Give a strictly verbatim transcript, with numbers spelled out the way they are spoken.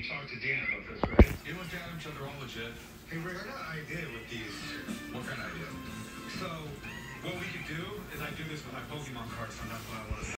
you talked to Dan about this, right? You looked at each other all legit. Hey, Rick, I got an idea with these. What kind of idea? So, what we could do is I do this with my Pokemon cards sometimes when I want to